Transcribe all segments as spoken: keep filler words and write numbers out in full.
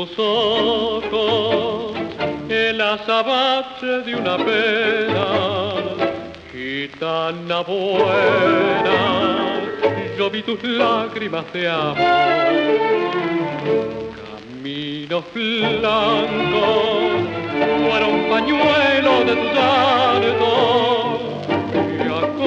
tus ojos el azabache de una pena, gitana buena, yo vi tus lágrimas de amor, caminos blancos fueron pañuelos de tu llanto y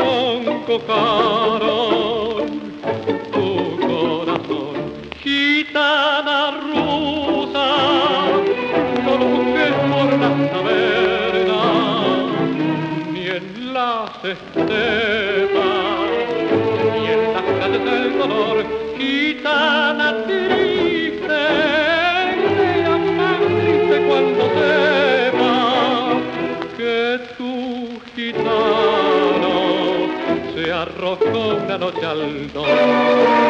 aconcojaron tu corazón, gitana rusa, solo busqué por las tabernas, ni en las estepas, ni en las calles del dolor, gitana triste, sea más triste cuando sepas que tu gitano se arrojó una noche al dolor.